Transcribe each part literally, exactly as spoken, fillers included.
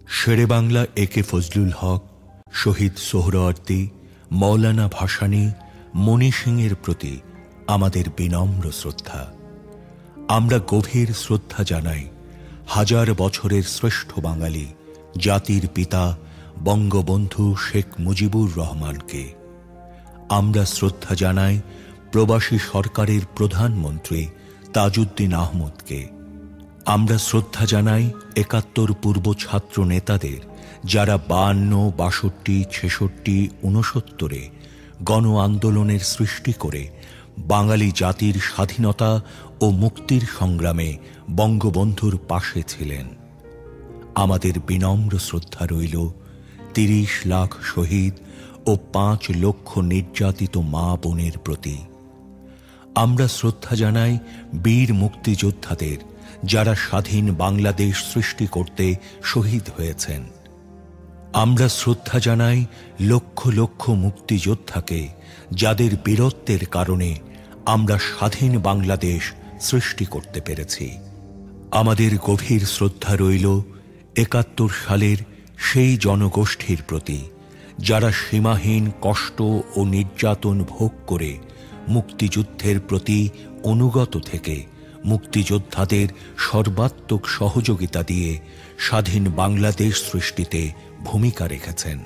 শেরে বাংলা এ কে ফজলুল হক, শহীদ সোহরাওয়ার্দী, মৌলানা ভাসানী, মণি সিংয়ের প্রতি আমাদের বিনম্র শ্রদ্ধা। আমরা গভীর শ্রদ্ধা জানাই হাজার বছরের শ্রেষ্ঠ বাঙালি জাতির পিতা বঙ্গবন্ধু শেখ মুজিবুর রহমানকে। আমরা শ্রদ্ধা জানাই প্রবাসী সরকারের প্রধানমন্ত্রী তাজউদ্দিন আহমদকে। আমরা শ্রদ্ধা জানাই একাত্তর পূর্ব ছাত্র নেতাদের, যারা বায়ান্ন, বাষট্টি, ছেষট্টি, ঊনসত্তরে গণ আন্দোলনের সৃষ্টি করে বাঙালি জাতির স্বাধীনতা ও মুক্তির সংগ্রামে বঙ্গবন্ধুর পাশে ছিলেন। আমাদের বিনম্র শ্রদ্ধা রইল তিরিশ লাখ শহীদ ও পাঁচ লক্ষ নির্যাতিত মা বোনের প্রতি। আমরা শ্রদ্ধা জানাই বীর মুক্তিযোদ্ধাদের, যারা স্বাধীন বাংলাদেশ সৃষ্টি করতে শহীদ হয়েছেন। আমরা শ্রদ্ধা জানাই লক্ষ লক্ষ মুক্তিযোদ্ধাকে, যাদের বীরত্বের কারণে আমরা স্বাধীন বাংলাদেশ সৃষ্টি করতে পেরেছি। আমাদের গভীর শ্রদ্ধা রইল একাত্তর সালের সেই জনগোষ্ঠীর প্রতি, যারা সীমাহীন কষ্ট ও নির্যাতন ভোগ করে মুক্তিযুদ্ধের প্রতি অনুগত থেকে মুক্তিযোদ্ধাদের সর্বাত্মক সহযোগিতা দিয়ে স্বাধীন বাংলাদেশ সৃষ্টিতে ভূমিকা রেখেছেন।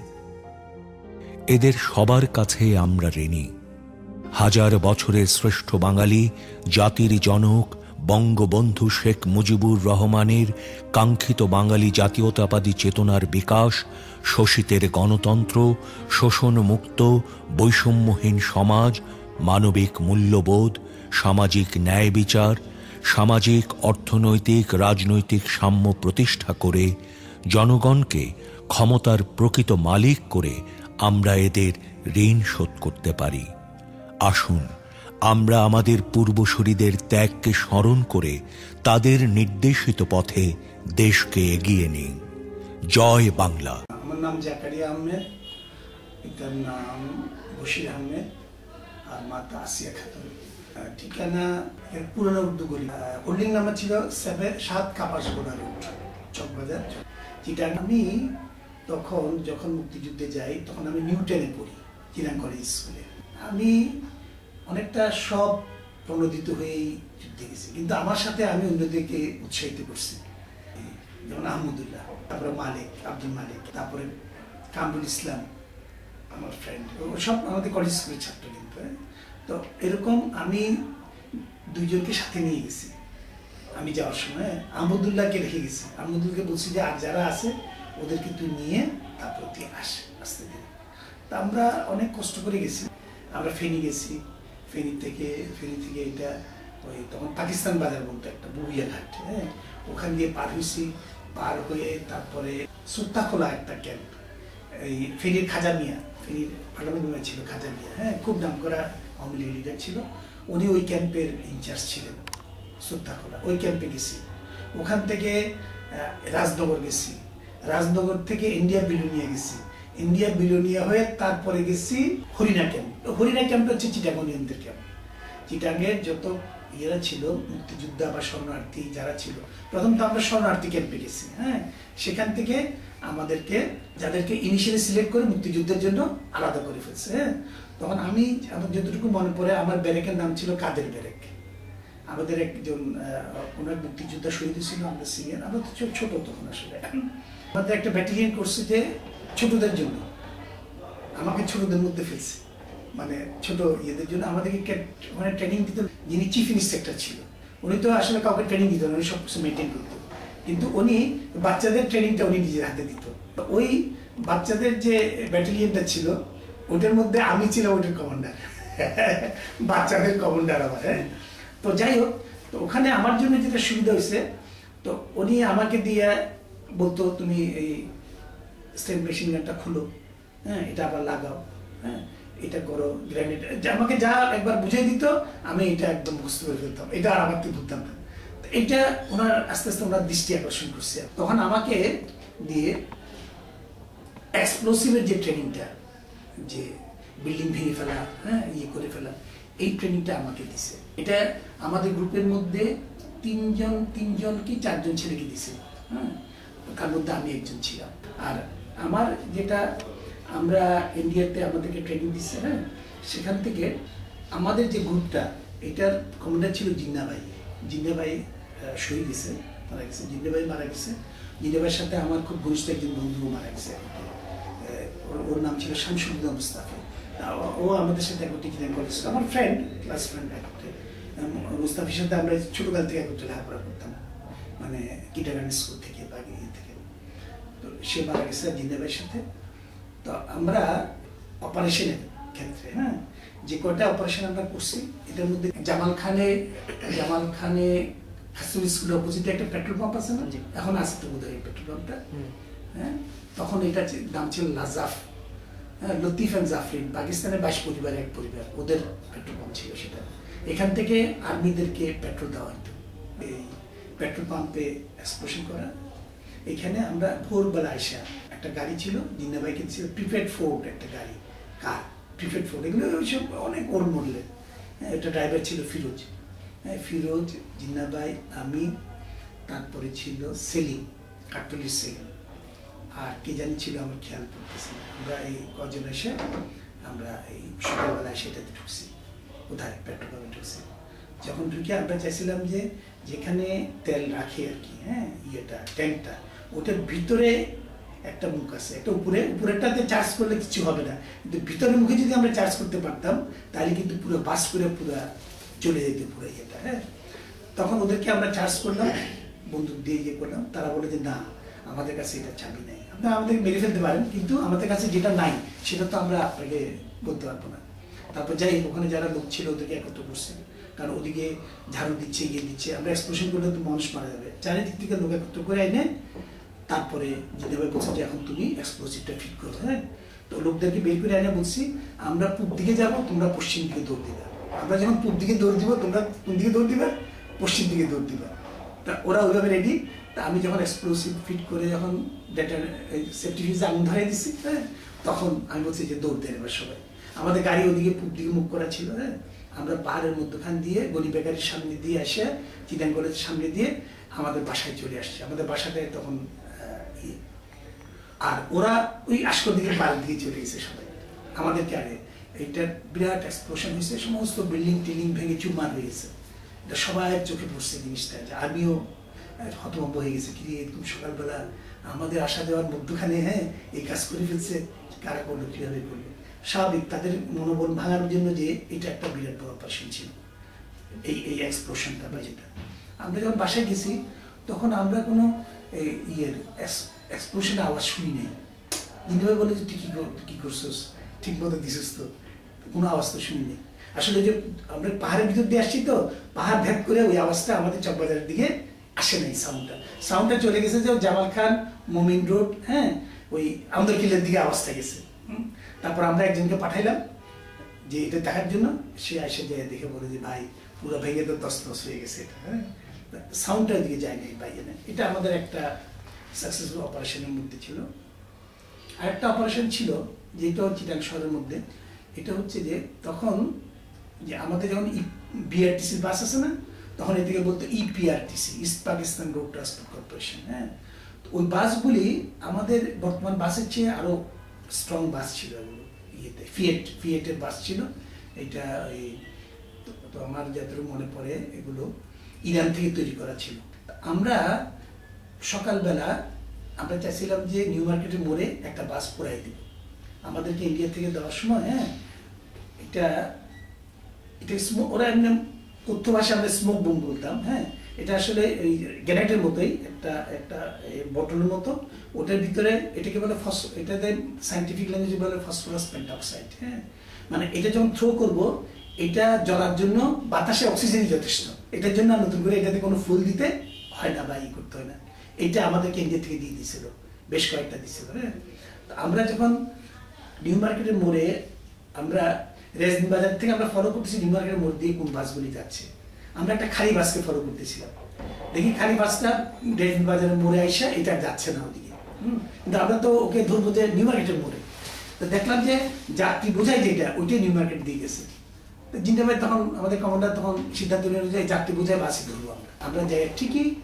এদের সবার কাছে আমরা ঋণী। হাজার বছরের শ্রেষ্ঠ বাঙালি জাতির জনক বঙ্গবন্ধু শেখ মুজিবুর রহমানের কাঙ্ক্ষিত বাঙালি জাতীয়তাবাদী চেতনার বিকাশ, শোষিতের গণতন্ত্র, শোষণমুক্ত বৈষম্যহীন সমাজ, মানবিক মূল্যবোধ, সামাজিক ন্যায় বিচার, সামাজিক অর্থনৈতিক রাজনৈতিক সাম্য প্রতিষ্ঠা করে জনগণকে ক্ষমতার প্রকৃত মালিক করে আমরা এদের ঋণ শোধ করতে পারি। আসুন আমরা আমাদের পূর্বসূরীদের ত্যাগকে স্মরণ করে তাদের নির্দেশিত পথে দেশকে এগিয়ে নিই। জয় বাংলা। আমার নাম জাকারিয়া আহমেদ, পিতার নাম বশির আহমেদ, আর মাতা আসিয়া খাতুন। ঠিকানা এর পুরনো উর্দু গলি, হোল্ডিং নাম্বার ছিল সেভেন সাত কাপাসগোড়া রোড, চকবাজার। যেটা আমি তখন যখন মুক্তিযুদ্ধে যাই তখন আমি নিউটনে পড়ি, চিরাং কলেজ স্কুলে। আমি অনেকটা সব প্রণোদিত হয়েই যুদ্ধে গেছি, কিন্তু আমার সাথে আমি অন্যদেরকে উৎসাহিত করছি, যেমন আহমদুল্লাহ, তারপরে মালিক, আব্দুল মালিক, তারপরে কামরুল ইসলাম আমার ফ্রেন্ড, সব আমাদের কলেজ স্কুলের ছাত্র। কিন্তু তো এরকম আমি দুইজনকে সাথে নিয়ে গেছি। আমি যাওয়ার সময় আহমদুল্লাহকে রেখে গেছি। আহমদুল্লাহকে বলছি যে আর যারা আছে ওদেরকে তুই নিয়ে তারপর তুই আস আসতে দিন। তা আমরা অনেক কষ্ট করে গেছি। আমরা ফেনী গেছি, ফেনী থেকে ফেনী থেকে এটা ওই তখন পাকিস্তান বাজার বলতো একটা বুবিয়া ঘাট, হ্যাঁ, ওখান দিয়ে পার হয়েছি। পার হয়ে তারপরে সুত্তাখোলা একটা ক্যাম্প, এই ফেনীর খাজা মিয়া, ফেনীর পার্লামেন্ট মেম্বার ছিল খাজা মিয়া, হ্যাঁ, খুব নাম করা আওয়ামী লীগ লিডার ছিল। উনি ওই ক্যাম্পের ইনচার্জ ছিলেন সুত্তাখোলা। ওই ক্যাম্পে গেছি। ওখান থেকে রাজনগর গেছি, রাজনগর থেকে ইন্ডিয়া বিলোনিয়া গেছি, ইন্ডিয়া বিলোনিয়া হয়ে তারপরে গেছি হরিণা ক্যাম্প। হরিণা ক্যাম্পটা হচ্ছে চিটাগনিয়ানদের ক্যাম্প। চিটাগের যত ইয়েরা ছিল মুক্তিযোদ্ধা বা শরণার্থী যারা ছিল, প্রথম তো আমরা শরণার্থী ক্যাম্পে গেছি, হ্যাঁ। সেখান থেকে আমাদেরকে যাদেরকে ইনিশিয়ালি সিলেক্ট করে মুক্তিযুদ্ধের জন্য আলাদা করে ফেলছে, হ্যাঁ। তখন আমি আমার যতটুকু মনে পড়ে আমার ব্যারেকের নাম ছিল কাদের ব্যারেক। আমাদের একজন ওনার মুক্তিযোদ্ধা শহীদ ছিল, আমরা সিনিয়র, আমরা তো ছোট তখন আসলে। আমাদের একটা ব্যাটালিয়ন করছে যে ছোটদের জন্য, আমাকে ছোটদের মধ্যে ফেলছে, মানে ছোট ইয়েদের জন্য আমাদেরকে মানে ট্রেনিং দিত। যিনি চিফ ইন্সপেক্টর ছিল উনি তো আসলে কাউকে ট্রেনিং দিত না, উনি সব কিছু মেনটেন করতো, কিন্তু উনি বাচ্চাদের ট্রেনিংটা উনি নিজের হাতে দিত। ওই বাচ্চাদের যে ব্যাটালিয়নটা ছিল ওটার মধ্যে আমি ছিলাম ওটার কমান্ডার, বাচ্চাদের কমান্ডার আমার, হ্যাঁ। তো যাই হোক, তো ওখানে আমার জন্য যেটা সুবিধা হয়েছে, তো উনি আমাকে দিয়ে বলতো তুমি এই স্টেম মেশিন গানটা খুলো, হ্যাঁ, এটা আবার লাগাও, হ্যাঁ, এটা করো, গ্রেনেড, আমাকে যা একবার বুঝিয়ে দিত আমি এটা একদম বুঝতে পেরে ফেলতাম, এটা আর আমার থেকে ভুলতাম না। এটা ওনার আস্তে আস্তে ওনার দৃষ্টি আকর্ষণ করছে। তখন আমাকে দিয়ে এক্সপ্লোসিভের যে ট্রেনিংটা, যে বিল্ডিং ভেঙে ফেলা, হ্যাঁ, ইয়ে করে ফেলা, এই ট্রেনিংটা আমাকে দিছে। এটা আমাদের গ্রুপের মধ্যে তিনজন তিনজন কি চারজন ছেলেকে দিছে, হ্যাঁ। তার মধ্যে আমি একজন ছিলাম। আর আমার যেটা আমরা ইন্ডিয়াতে আমাদেরকে ট্রেনিং দিচ্ছে, হ্যাঁ, সেখান থেকে আমাদের যে গ্রুপটা, এটার কমান্ডার ছিল জিন্না ভাই। জিন্না ভাই শহীদ গেছে, মারা গেছে। জিন্না ভাই মারা গেছে। জিন্না ভাইয়ের সাথে আমার খুব ঘনিষ্ঠ একজন বন্ধুও মারা গেছে, ওর নাম ছিল শামসুদ্দিন মুস্তাফি। ও আমাদের সাথে একটি ট্রেনিং করেছিল, আমার ফ্রেন্ড, ক্লাস ফ্রেন্ড। মুস্তাফির সাথে আমরা ছোটকাল থেকে একত্রে লেখাপড়া করতাম, মানে কিটাগার্ডেন স্কুল থেকে বা ইয়ে থেকে। তো সে মারা গেছে জিন্না ভাইয়ের সাথে। তো আমরা অপারেশনের ক্ষেত্রে, হ্যাঁ, যে কয়টা অপারেশন আমরা করছি, এটার মধ্যে জামাল খানে জামাল খানে খাসুল স্কুলের অপোজিটে একটা পেট্রোল পাম্প আছে না, এখন আছে তো বোধহয় পেট্রোল পাম্পটা, হ্যাঁ। তখন এটা নাম ছিল লাজাফ, হ্যাঁ, লতিফ অ্যান্ড জাফরিন, পাকিস্তানের বাইশ পরিবার এক পরিবার, ওদের পেট্রোল পাম্প ছিল সেটা। এখান থেকে আর্মিদেরকে পেট্রোল দেওয়া হতো। এই পেট্রোল পাম্পে এক্সপ্লোশন করা। এখানে আমরা ভোরবেলা আইসা একটা গাড়ি ছিল, জিন্না বাইকে ছিল প্রিপেড ফোর্ড একটা গাড়ি, কার প্রিপেড ফোর্ড, এগুলো ওইসব অনেক ওল্ড মডেলের। হ্যাঁ, এটা ড্রাইভার ছিল ফিরোজ, হ্যাঁ, ফিরোজ, জিন্না বাই, আমি, তারপরে ছিল সেলিম, কাঠপল্লির সেলিম, আর কে জানি ছিল আমার খেয়াল পড়তেছে। আমরা এই কজন এসে আমরা এই সকালবেলা সেটাতে ঢুকছি, কোথায় পেট্রোল পাম্পে ঢুকছি। যখন ঢুকে আমরা চাইছিলাম যে যেখানে তেল রাখে আর কি, হ্যাঁ, ইয়েটা ট্যাঙ্কটা, ওটার ভিতরে একটা মুখ আছে, একটা উপরে, উপরেরটাতে চার্জ করলে কিছু হবে না, কিন্তু ভিতরের মুখে যদি আমরা চার্জ করতে পারতাম তাহলে কিন্তু পুরো বাস করে পুরো চলে যেত পুরো ইয়েটা, হ্যাঁ। তখন ওদেরকে আমরা চার্জ করলাম, বন্দুক দিয়ে ইয়ে করলাম। তারা বলে যে না, আমাদের কাছে এটা চাবি নেই, আপনারা আমাদেরকে মেরে ফেলতে পারেন, কিন্তু আমাদের কাছে যেটা নাই সেটা তো আমরা আপনাকে বলতে পারবো না। তারপর যাই ওখানে যারা লোক ছিল ওদেরকে একত্র করছে, কারণ ওদিকে ঝাড়ু দিচ্ছে, ইয়ে দিচ্ছে, আমরা এক্সপ্লোশন করলে তো মানুষ মারা যাবে। চারিদিক থেকে লোক একত্র করে এনে তারপরে যেভাবে বলছে যে এখন তুমি এক্সপ্লোসিভটা ফিট করো, হ্যাঁ। তো লোকদেরকে বের করে এনে বলছি আমরা পূব দিকে যাবো, তোমরা পশ্চিম দিকে দৌড় দিবে। আমরা যখন পূব দিকে দৌড় দিব, তোমরা কোন দিকে দৌড় দিবে? পশ্চিম দিকে দৌড় দিবে। তা ওরা ওইভাবে রেডি। তা আমি যখন এক্সপ্লোসিভ ফিট করে যখন ডেটার সেফটি ফিউজে আগুন ধরাই দিচ্ছি, হ্যাঁ, তখন আমি বলছি যে দৌড় দেন এবার সবাই। আমাদের গাড়ি ওদিকে পূব দিকে মুখ করা ছিল, হ্যাঁ। আমরা পাহাড়ের মধ্যখান দিয়ে গলি বেকারির সামনে দিয়ে আসে, চিটাং কলেজের সামনে দিয়ে আমাদের বাসায় চলে আসছে। আমাদের বাসাটায় তখন আর ওরা ওই আশকর দিকে পাড়ের দিকে চলে গেছে সবাই আমাদেরকে আগে। এইটার বিরাট এক্সপ্লোশন হয়েছে, সমস্ত বিল্ডিং টিল্ডিং ভেঙে চুরমার হয়ে গেছে। এটা সবাই চোখে পড়ছে জিনিসটা, যে আমিও হতভম্ব হয়ে গেছে, কি এরকম সকালবেলা আমাদের আসা যাওয়ার মধ্যখানে, হ্যাঁ, এই কাজ করে ফেলছে, কারা করলো, কিভাবে করলো। স্বাভাবিক তাদের মনোবল ভাঙার জন্য যে এটা একটা বিরাট বড় অপারেশন ছিল এই এই এক্সপ্লোশনটা বা যেটা। আমরা যখন বাসায় গেছি তখন আমরা কোনো ইয়ের এক্সপ্লোশনের আওয়াজ শুনি নেই। জিন্দাভাই বলে যে তুই কী কী করছোস, ঠিক মতো দিছিস তো, কোনো আওয়াজ তো শুনি নেই। আসলে যে আমরা পাহাড়ের ভিতর দিয়ে আসছি তো, পাহাড় ভেদ করে ওই আওয়াজটা আমাদের চকবাজারের দিকে আসে নাই। সাউন্ডটা সাউন্ডটা চলে গেছে যে জামাল খান, মোমিন রোড, হ্যাঁ, ওই আমাদের কিলের দিকে আওয়াজটা গেছে। তারপর আমরা একজনকে পাঠাইলাম যে এটা দেখার জন্য, সে এসে যায় দেখে বলে যে ভাই পুরো ভেঙে তো তসতস হয়ে গেছে এটা, হ্যাঁ, সাউন্ডটার দিকে যায় নাই বাইরে। এটা আমাদের একটা সাকসেসফুল অপারেশনের মধ্যে ছিল। আরেকটা অপারেশন ছিল যেটা চিটাং শহরের মধ্যে, এটা হচ্ছে যে তখন যে আমাদের যখন বিআরটিসির বাস আছে না, তখন এদিকে বলতো EPRTC, east Pakistan road transport corporation, হ্যাঁ। ওই বাসগুলি আমাদের বর্তমান বাসের চেয়ে আরো স্ট্রং বাস ছিল, এগুলো ইয়েতে ফিয়েট ফিয়েটের বাস ছিল। এটা ওই তো আমার যতটুকু মনে পড়ে এগুলো ইরান থেকে তৈরি করা ছিল। আমরা সকালবেলা আমরা চাইছিলাম যে নিউ মার্কেটের মোড়ে একটা বাস পড়াই দিব আমাদেরকে ইন্ডিয়া থেকে দেওয়ার সময়, হ্যাঁ। এটা এটা স্মোক, ওরা এমনি তথ্য ভাষায় আমরা স্মোক বোম বলতাম, হ্যাঁ। এটা আসলে ওই গ্যানেটের মতোই একটা একটা বটলের মতো, ওটার ভিতরে এটাকে বলে ফস, এটাতে সাইন্টিফিক ল্যাঙ্গুয়েজে বলে ফসফরাস পেন্টঅক্সাইড, হ্যাঁ। মানে এটা যখন থ্রো করবো, এটা জ্বলার জন্য বাতাসে অক্সিজেনই যথেষ্ট, এটার জন্য নতুন করে এটাতে কোনো ফুল দিতে হয় না বা ই করতে হয় না। এটা আমাদেরকে ইন্ডিয়া থেকে দিয়ে দিয়েছিল, বেশ কয়েকটা দিচ্ছিল, হ্যাঁ। আমরা যখন নিউ মার্কেটের মোড়ে, আমরা রেজদিন বাজার থেকে আমরা ফলো করতেছি নিউ মার্কেটের মোড় দিয়ে কোন বাসগুলি যাচ্ছে, আমরা একটা খালি বাসকে ফলো করতেছিলাম। দেখি খালি বাসটা রেজদিন বাজারের মোড়ে আইসা এটা যাচ্ছে না ওদিকে, হম কিন্তু আমরা তো ওকে ধরবো যে নিউ মার্কেটের মোড়ে। তো দেখলাম যে যাত্রী বোঝাই যেটা, ওইটাই নিউ মার্কেট দিয়ে গেছে। তো জিন্দাবাই তখন আমাদের কমান্ডার তখন সিদ্ধান্ত নিয়ে যায় যাত্রী বোঝায় বাসে ধরবো আমরা। আমরা যাই ঠিকই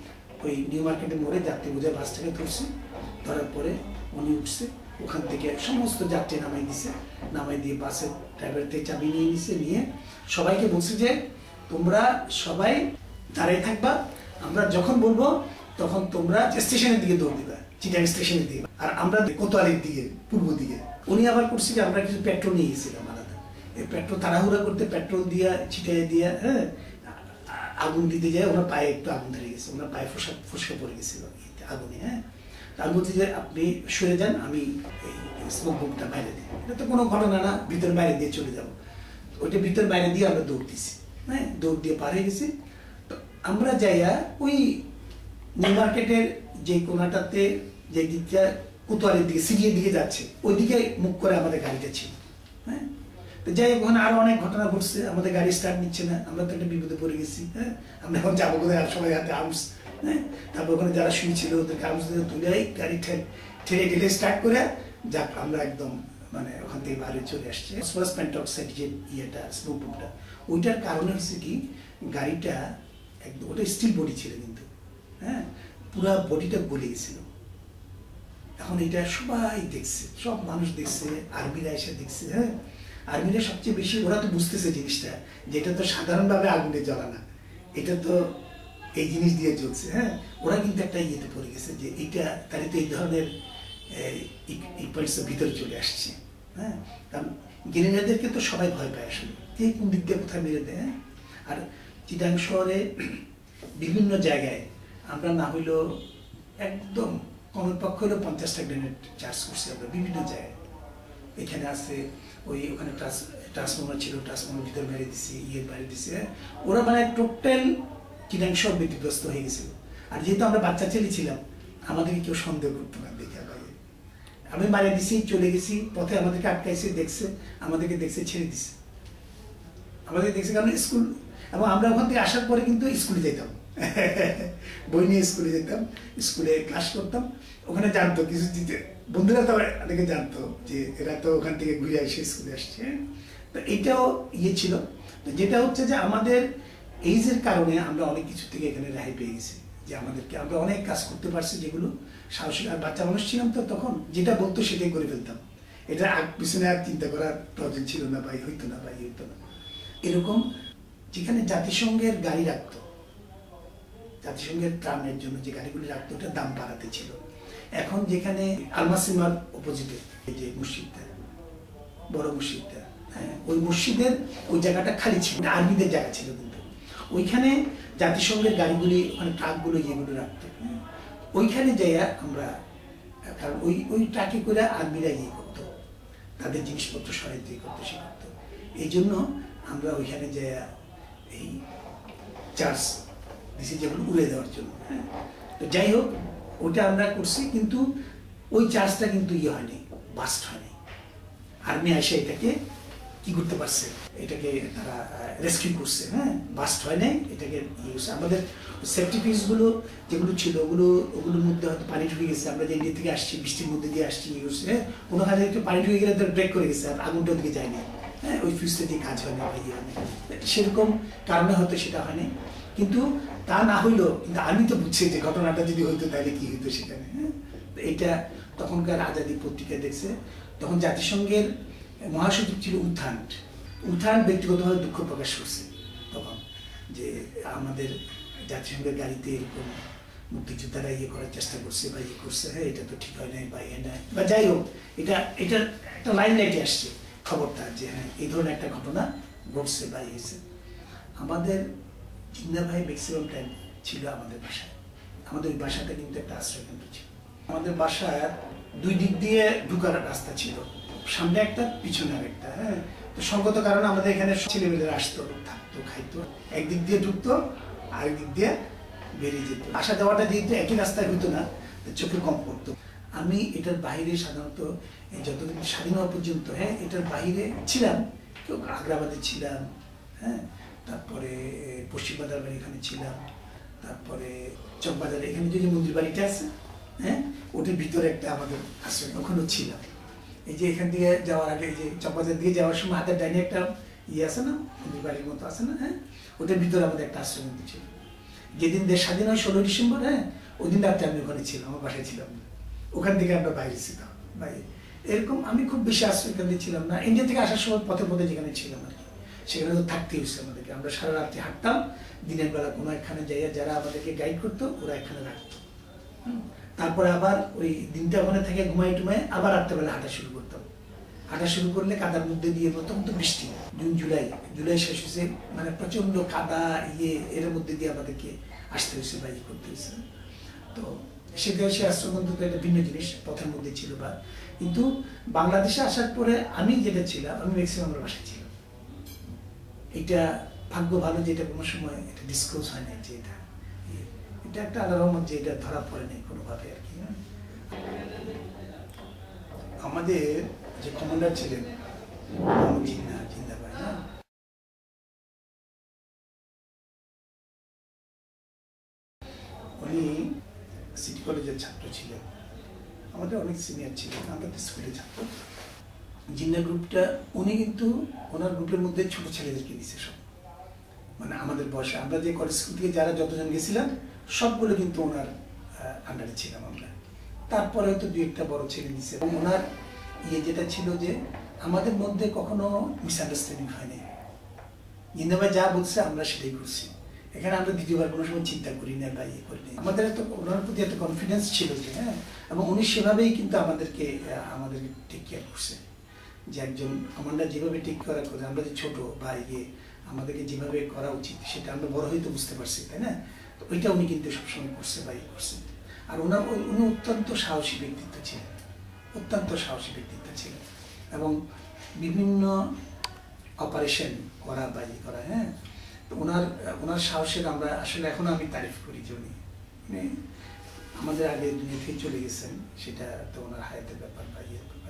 ওই নিউ মার্কেটের মোড়ে যাত্রী বোঝায় বাসটাকে ধরছি, ধরার পরে উনি উঠছে, ওখান থেকে সমস্ত যাত্রী নামাই দিছে, নামাই দিয়ে বাসের ড্রাইভার থেকে চাবি নিয়ে নিছে, নিয়ে সবাইকে বলছে যে তোমরা সবাই দাঁড়িয়ে থাকবা, আমরা যখন বলবো তখন তোমরা স্টেশনের দিকে দৌড় দিবা, চিটাং স্টেশনের দিকে, আর আমরা কোতোয়ালির দিকে, পূর্ব দিকে। উনি আবার করছি যে আমরা কিছু পেট্রোল নিয়ে গেছিলাম আলাদা, এই পেট্রোল তাড়াহুড়া করতে পেট্রোল দিয়া ছিটাই দিয়া হ্যাঁ আগুন দিতে যায়, ওনার পায়ে একটু আগুন ধরে গেছে, ওনার পায়ে ফসকা ফসকা পড়ে গেছিল আগুনে। হ্যাঁ, আমি বলছি যে আপনি সরে যান, আমি এই স্মোক বুকটা বাইরে দিই, এটা তো কোনো ঘটনা না, ভিতর বাইরে দিয়ে চলে যাবো। ওইটা ভিতর বাইরে দিয়ে আমরা দৌড় দিছি, হ্যাঁ দৌড় দিয়ে পার হয়ে গেছি। তো আমরা যাইয়া ওই নিউ মার্কেটের যে কোনাটাতে যে দিকটা কোতোয়ালির দিকে সিরিয়ার দিকে যাচ্ছে ওই দিকে মুখ করে আমাদের গাড়িটা ছিল। হ্যাঁ, তো যাই হোক ওখানে আরো অনেক ঘটনা ঘটছে, আমাদের গাড়ি স্টার্ট নিচ্ছে না, আমরা তো একটা বিপদে পড়ে গেছি। হ্যাঁ, আমরা এখন যাবো কোথায়, সবাই হাতে আর্মস। হ্যাঁ, তারপর ওখানে যারা শুয়েছিল ওদেরকে আর্মস দিয়ে তুলে গাড়ি ঠেলে ঠেলে স্টার্ট করে যাক আমরা একদম মানে ওখান থেকে বাইরে চলে আসছে। ফসফরাস পেন্টক্সাইড যে ইয়েটা স্মোক বুকটা, ওইটার কারণে হচ্ছে কি গাড়িটা একদম, ওটা স্টিল বডি ছিল কিন্তু, হ্যাঁ পুরা বডিটা গলে গেছিল। এখন এটা সবাই দেখছে, সব মানুষ দেখছে, আর্মিরা এসে দেখছে। হ্যাঁ, আর্মিরা সবচেয়ে বেশি, ওরা তো বুঝতেছে জিনিসটা যেটা তো সাধারণভাবে আগুনে জ্বলা না, এটা তো এই জিনিস দিয়ে জ্বলছে। হ্যাঁ, ওরা কিন্তু একটা ইয়েতে পড়ে গেছে যে এইটা তাহলে তো এই ধরনের ভিতরে চলে আসছে। হ্যাঁ, কারণ গ্রেনেডারদেরকে তো সবাই ভয় পায় আসলে, কে কোন দিক দিয়ে কোথায় মেরে দেয়। হ্যাঁ, আর চিটাং শহরে বিভিন্ন জায়গায় আমরা না হইলেও একদম কমপক্ষে হলেও পঞ্চাশটা গ্রেনেড চার্জ করছি আমরা বিভিন্ন জায়গায়। এখানে আছে ওই ওখানে ট্রান্সফর্মার ছিল, ট্রান্সফর্মার ভিতরে মেরে দিছি, ইয়ে মেরে দিছে। ওরা মানে টোটাল চিটাং শহর ব্যতিগ্রস্ত হয়ে গেছিল। আর যেহেতু আমরা বাচ্চা ছেলে ছিলাম, আমাদেরকে কেউ সন্দেহ করতো না দেখে বাইরে। আমি মারে দিছি, চলে গেছি, পথে আমাদেরকে আটকাইছে, দেখছে, আমাদেরকে দেখছে, ছেড়ে দিছে, আমাদেরকে দেখছে। কারণ স্কুল, এবং আমরা ওখান থেকে আসার পরে কিন্তু স্কুলে যেতাম, বই নিয়ে স্কুলে যেতাম, স্কুলে ক্লাস করতাম। ওখানে জানতো কিছু দিতে, বন্ধুরা তো আমাদেরকে জানতো যে এরা তো ওখান থেকে ঘুরে এসে স্কুলে আসছে। তো এইটাও ইয়ে ছিল, যেটা হচ্ছে যে আমাদের এইজের কারণে আমরা অনেক কিছু থেকে এখানে রেহাই পেয়ে গেছি, যে আমাদেরকে আমরা অনেক কাজ করতে পারছি যেগুলো সাহসী। আর বাচ্চা মানুষ ছিলাম তো তখন, যেটা বলতো সেটাই করে ফেলতাম, এটা আগ পিছনে আর চিন্তা করার প্রয়োজন ছিল না, বা হইতো না, বা হইতো না। এরকম যেখানে জাতিসংঘের গাড়ি রাখতো, জাতিসংঘের ত্রাণের জন্য যে গাড়িগুলি রাখতো, ওটার দাম বাড়াতে ছিল। এখন যেখানে আলমাসিমার অপোজিটে যে মসজিদটা, বড় মসজিদটা, হ্যাঁ ওই মসজিদের ওই জায়গাটা খালি ছিল, আর্মিদের জায়গা ছিল, কিন্তু ওইখানে জাতিসংঘের গাড়িগুলি, ওখানে ট্রাকগুলো যেগুলো রাখতো, ওইখানে যাইয়া আমরা, কারণ ওই ওই ট্রাকে করে আর্মিরা ইয়ে করতো, তাদের জিনিসপত্র সরাইতে করতো, সে করতো। এই জন্য আমরা ওইখানে যাইয়া এই চার্জ দিছি যেগুলো উড়ে দেওয়ার জন্য। হ্যাঁ, তো যাই হোক ওটা আমরা করছি, কিন্তু ওই চার্জটা কিন্তু ইয়ে হয়নি, বাস্ট হয়নি। আর্মি এসে এটাকে কি করতে পারছে, এটাকে তারা রেস্কিউ করছে। হ্যাঁ, বাস্ট হয় নাই, এটাকে ইয়ে করছে। আমাদের সেফটি পিসগুলো যেগুলো ছিল, ওগুলো ওগুলোর মধ্যে হয়তো পানি ঢুকে গেছে, আমরা যে ইন্ডিয়া থেকে আসছি, বৃষ্টির মধ্যে দিয়ে আসছি, ইয়ে করছে। হ্যাঁ, কোনো কাজে একটু পানি ঢুকে গেলে তো ব্রেক করে গেছে, আর আগুনটা ওদিকে যায়নি। হ্যাঁ, ওই ফিউজটা দিয়ে কাজ হয় না, বা ইয়ে হয় না, সেরকম কারণে হয়তো সেটা হয়নি। কিন্তু তা না হইলেও কিন্তু আমি তো বুঝছি যে ঘটনাটা যদি হইতো তাহলে কি হইতো সেখানে। হ্যাঁ, এটা তখনকার আজাদি পত্রিকা দেখছে, তখন জাতিসংঘের মহাসচিব ছিল উত্থান। উত্থান ব্যক্তিগতভাবে দুঃখ প্রকাশ করছে তখন, যে আমাদের জাতিসংঘের গাড়িতে এরকম মুক্তিযোদ্ধারা ইয়ে করার চেষ্টা করছে, বা ইয়ে করছে। হ্যাঁ, এটা তো ঠিক হয় নাই, বা ইয়ে নাই, বা যাই হোক, এটা এটার একটা লাইন লাইটে আসছে খবরটা, যে হ্যাঁ এই ধরনের একটা ঘটনা ঘটছে বা ইয়েছে। আমাদের জিন্দা ভাই ম্যাক্সিমাম টাইম ছিল আমাদের বাসায়, আমাদের ওই বাসাটা কিন্তু একটা আশ্রয় কেন্দ্র ছিল। আমাদের বাসার দুই দিক দিয়ে ঢুকার রাস্তা ছিল, সামনে একটা, পিছনে আরেকটা। হ্যাঁ, তো সঙ্গত কারণে আমাদের এখানে ছেলেমেয়েরা আসতো, থাকতো, খাইতো, একদিক দিয়ে ঢুকতো, আরেক দিক দিয়ে বেরিয়ে যেত। আসা যাওয়াটা যেহেতু একই রাস্তায় হইতো না, চোখে কম পড়তো। আমি এটার বাইরে সাধারণত যতদিন স্বাধীন হওয়া পর্যন্ত, হ্যাঁ এটার বাইরে ছিলাম, কেউ আগ্রাবাদে ছিলাম, হ্যাঁ তারপরে পশ্চিম বাজার বাড়ি এখানে ছিলাম, তারপরে চকবাজারে এখানে যে মন্দির বাড়িটা আছে, হ্যাঁ ওটার ভিতরে একটা আমাদের আশ্রয়, ওখানেও ছিলাম। এই যে এখান থেকে যাওয়ার আগে, এই যে চকবাজার দিকে যাওয়ার সময় হাতের ডাইনে একটা ইয়ে আছে না, মন্দির বাড়ির মতো আছে না, হ্যাঁ ওটার ভিতরে আমাদের একটা আশ্রয় ছিল। যেদিন দেশ স্বাধীন হয় ষোলোই ডিসেম্বর, হ্যাঁ ওই দিন রাত্রে আমি ওখানে ছিলাম, আমার বাসায় ছিলাম, ওখান থেকে আমরা বাইরে ছিলাম বাইরে। এরকম আমি খুব বেশি আশ্রয় কেন্দ্রে ছিলাম না। ইন্ডিয়া থেকে আসার সময় পথে পথে যেখানে ছিলাম আর কি, সেখানে তো থাকতে হয়েছে আমাদেরকে। আমরা সারা রাত্রি হাঁটতাম, দিনের বেলা কোনো একখানে যাইয়া যারা আমাদেরকে গাইড করতো ওরা এখানে রাখতো। তারপরে আবার ওই দিনটা ওখানে থেকে ঘুমাই টুমাই আবার রাত্রেবেলা হাঁটা শুরু করতাম। হাঁটা শুরু করলে কাদার মধ্যে দিয়ে প্রথম তো বৃষ্টি, জুন জুলাই জুলাই শেষ হয়েছে, মানে প্রচন্ড কাদা ইয়ে এর মধ্যে দিয়ে আমাদেরকে আসতে হয়েছে বা ইয়ে করতে হয়েছে। তো সেটা সে আশ্রমন্ত তো একটা ভিন্ন জিনিস, পথের মধ্যে ছিল বা। কিন্তু বাংলাদেশে আসার পরে আমি যেটা ছিলাম, আমি ম্যাক্সিমাম আমার বাসায় ছিলাম। এটা ভাগ্য ভালো যে এটা কোনো সময় এটা ডিসক্লোজ হয় না, যে এটা এটা একটা আল্লাহর রহমত যে এটা ধরা পড়ে নাই কোনোভাবে আর কি। আমাদের যে কমান্ডার ছিলেন জিন্না জিন্না ভাই, না উনি সিটি কলেজের ছাত্র ছিলেন, আমাদের অনেক সিনিয়র ছিলেন, আমরা তো স্কুলের ছাত্র। জিন্না গ্রুপটা উনি কিন্তু ওনার গ্রুপের মধ্যে ছোট ছেলেদেরকে দিচ্ছে সব, মানে আমাদের বয়সে আমরা যে কলেজ স্কুল থেকে যারা যতজন গেছিলাম সবগুলো কিন্তু ওনার আন্ডারে ছিলাম আমরা। তারপরে হয়তো দু একটা বড় ছেলে দিচ্ছে। এবং ওনার ইয়ে যেটা ছিল যে আমাদের মধ্যে কখনো মিসআন্ডারস্ট্যান্ডিং হয়নি, জিন্না ভাই যা বলছে আমরা সেটাই করছি। এখানে আমরা দ্বিতীয়বার কোনো সময় চিন্তা করি না বা ইয়ে করি না। আমাদের এত ওনার প্রতি এত কনফিডেন্স ছিল যে হ্যাঁ, এবং উনি সেভাবেই কিন্তু আমাদেরকে আমাদেরকে টেক কেয়ার করছে। যে একজন কমান্ডার যেভাবে টেক কেয়ার করে, আমরা যে ছোট বা ইয়ে আমাদেরকে যেভাবে করা উচিত সেটা আমরা বড় হয়তো বুঝতে পারছি, তাই না? তো ওইটা উনি কিন্তু সবসময় করছে বা ইয়ে করছে। আর ওনার উনি অত্যন্ত সাহসী ব্যক্তিত্ব ছিলেন, অত্যন্ত সাহসী ব্যক্তিত্ব ছিলেন। এবং বিভিন্ন অপারেশন করা বা ইয়ে করা, হ্যাঁ, তো ওনার ওনার সাহসের আমরা আসলে এখনো আমি তারিফ করি যে উনি মানে আমাদের আগে দুনিয়া থেকে চলে গেছেন, সেটা তো ওনার হায়াতের ব্যাপার বা ইয়ের ব্যাপার।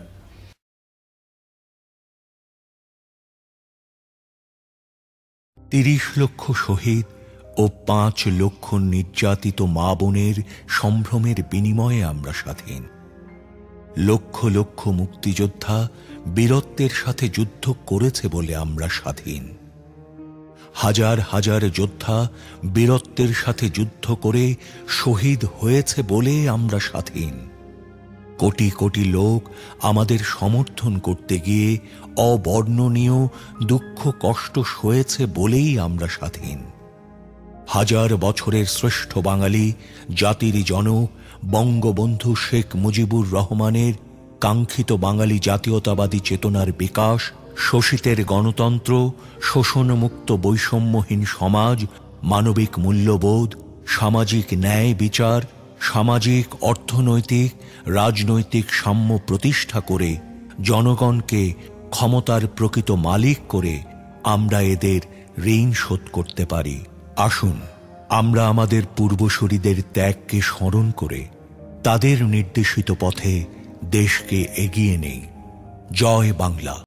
তিরিশ লক্ষ শহীদ ও পাঁচ লক্ষ নির্যাতিত মা বোনের সম্ভ্রমের বিনিময়ে আমরা স্বাধীন। লক্ষ লক্ষ মুক্তিযোদ্ধা বীরত্বের সাথে যুদ্ধ করেছে বলে আমরা স্বাধীন। হাজার হাজার যোদ্ধা বীরত্বের সাথে যুদ্ধ করে শহীদ হয়েছে বলে আমরা স্বাধীন। কোটি কোটি লোক আমাদের সমর্থন করতে গিয়ে অবর্ণনীয় দুঃখ কষ্ট সয়েছে বলেই আমরা স্বাধীন। হাজার বছরের শ্রেষ্ঠ বাঙালি জাতির জনক বঙ্গবন্ধু শেখ মুজিবুর রহমানের কাঙ্ক্ষিত বাঙালি জাতীয়তাবাদী চেতনার বিকাশ, শোষিতের গণতন্ত্র, শোষণমুক্ত বৈষম্যহীন সমাজ, মানবিক মূল্যবোধ, সামাজিক ন্যায় বিচার, সামাজিক অর্থনৈতিক রাজনৈতিক সাম্য প্রতিষ্ঠা করে জনগণকে ক্ষমতার প্রকৃত মালিক করে আমরা এদের ঋণ শোধ করতে পারি। আসুন আমরা আমাদের পূর্বসূরীদের ত্যাগকে স্মরণ করে তাদের নির্দেশিত পথে দেশকে এগিয়ে নেই। জয় বাংলা।